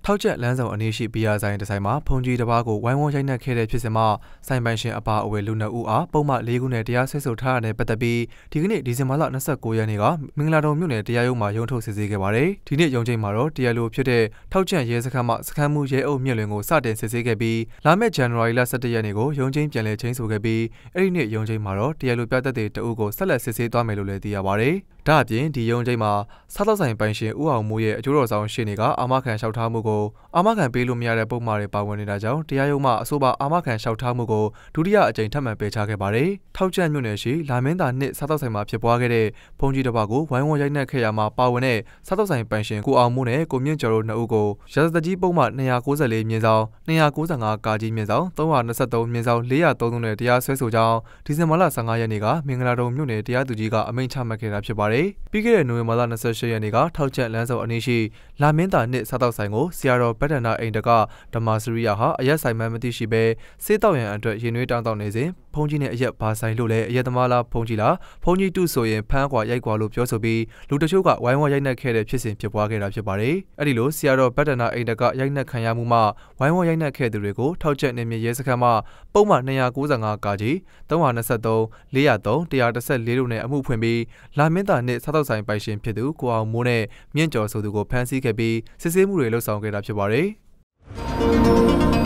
ထောက်ချက်လမ်းဆောင်အနေရှိဘီယာဆိုင်တစ်ဆိုင်မှာဖုန်ကြီးတစ်ပါးကိုဝိုင်းဝန်းရိုက်နှက်ခဲ့တဲ့ဖြစ်စဉ်မှာဆိုင်ပိုင်ရှင်အပါအဝင်လူနှစ်ဦးအားပုံမှန်၄ခုနဲ့တရားစွဲဆိုထားတဲ့ပတ်သက်ပြီးဒီကနေ့ဒီဇင်ဘာလ29ရက်နေ့ကမင်္ဂလာတုံမြို့နယ်တရားရုံးမှာရုံးထုတ်စစ်ဆေးခဲ့ပါတယ်။ဒီနေ့ရုံးချိန်မှာတော့တရားလိုဖြစ်တဲ့ထောက်ချက်ရဲစခန်းမှစခန်းမှုရဲအုပ်မြင့်လွင်ကိုစတင်စစ်ဆေးခဲ့ပြီးလာမယ့်ဇန်နဝါရီလ17ရက်နေ့ကိုရုံးချိန်ပြန်လည်ချိန်ဆိုခဲ့ပြီးအဲ့ဒီနေ့ရုံးချိန်မှာတော့တရားလိုပြသက်တဲ့တအုပ်ကိုဆက်လက်စစ်ဆေးသွားမယ်လို့လည်းသိရပါတယ်။ဒါအပြင်ဒီရုံးချိန်မှာစားသောက်ဆိုင်ပိုင်ရှင်ဦးအောင်မိုးရဲ့အကျိုးတော်ဆောင်ရှေ့နေကအာမခံလျှောက်ထားမှုကိုအာမခံပေးလို့မရတဲ့ပုံမှားတွေပါဝင်နေတာကြောင့်တရားရုံးမှအဆိုပါအာမခံလျှောက်ထားမှုကိုဒုတိယအကြိမ်ထပ်မံပယ်ချခဲ့ပါတယ်။ထောက်ချက်မြို့နယ်ရှိလာမင်းသာနှစ်စားသောက်ဆိုင်မှာဖြစ်ပွားခဲ့တဲ့ဖုန်ကြီးတစ်ပါးကိုဝိုင်းဝန်းရိုက်နှက်ခဲ့ရမှာပါဝင်တဲ့စားသောက်ဆိုင်ပိုင်ရှင်ကိုအောင်မိုးနဲ့ကိုမြင့်ကျော်တို့နှစ်ဦးကိုရာဇသကြီးပုံမှ294မြင်းဆောင်295ကာကြီးမြင်းဆောင်323မြင်းဆောင်403နဲ့တရားစွဲဆိုကြောင်းဒီဇင်ဘာလ15ရက်နေ့ကမင်္ဂလာတုံမြို့နယ်တရားသူကြီးကအမိန့်ချမှတ်ခဲ့တာဖြစ်ပါတယ်။ပြီးခဲ့တဲ့နိုဝင်ဘာလ28ရက်နေ့ကထောက်ချက်လမ်းဆောင်အနည်းရှိလာမင်းသာနှစ်စားသောက်ဆိုင်ကိုဆရာတော်ဗတ္တနာအိန္ဒကဓမ္မစရိယဟာအရက်ဆိုင်မှမသိရှိပဲစေးတောက်ရန်အတွက်ရင်နွေးတောင်းတောင်းနေစဉ်ဖုန်ကြီးနဲ့အရက်ဘာဆိုင်လို့လဲအရက်သမားလားဖုန်ကြီးလားဖုန်ကြီးတုဆိုရင်ဖမ်းကွာရိုက်ကွာလို့ပြောဆိုပြီးလူတချို့ကဝိုင်းဝန်းရိုက်နှက်ခဲ့တဲ့ဖြစ်စဉ်ဖြစ်ပွားခဲ့တာဖြစ်ပါတယ်။အဲ့ဒီလိုဆရာတော်ဗတ္တနာအိန္ဒကရိုက်နှက်ခံရမှုမှာဝိုင်းဝန်းရိုက်နှက်ခဲ့သူတွေကိုထောက်ချက်နေမြေရဲစခန်းမှပုံမှန်295ကာကြီး323 403 114တို့နဲ့အမှုဖွင့်ပြီးလာမင်းသာနှစ်စားသောက်ဆိုင်ပိုင်ရှင်ဖြစ်သူကိုအောင်မိုးနဲ့မြင့်ကျော်ဆိုသူကိုဖမ်းဆီးခဲ့ပြီးစစ်ဆေးမှုတွေလုပ်ဆောင်ခဲ့တာဖြစ်ပါတယ်။